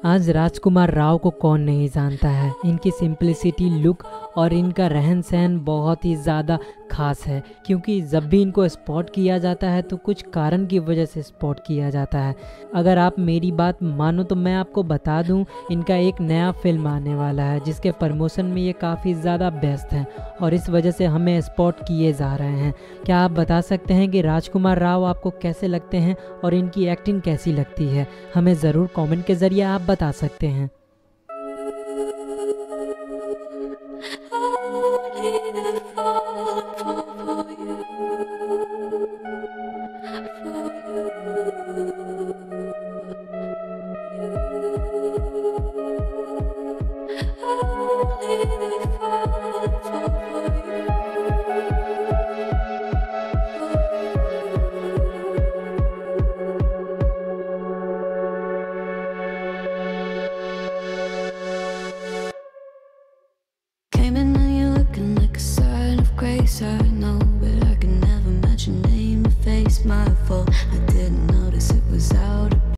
आज राजकुमार राव को कौन नहीं जानता है। इनकी सिंपलिसिटी, लुक और इनका रहन सहन बहुत ही ज़्यादा खास है, क्योंकि जब भी इनको स्पॉट किया जाता है तो कुछ कारण की वजह से स्पॉट किया जाता है। अगर आप मेरी बात मानो तो मैं आपको बता दूं, इनका एक नया फिल्म आने वाला है जिसके प्रमोशन में ये काफ़ी ज़्यादा व्यस्त हैं और इस वजह से हमें स्पॉट किए जा रहे हैं। क्या आप बता सकते हैं कि राजकुमार राव आपको कैसे लगते हैं और इनकी एक्टिंग कैसी लगती है? हमें ज़रूर कमेंट के ज़रिए आप बता सकते हैं। Came in and you're looking like a sign of grace. I know, but I can never match your name or face. My fault, I didn't notice it was out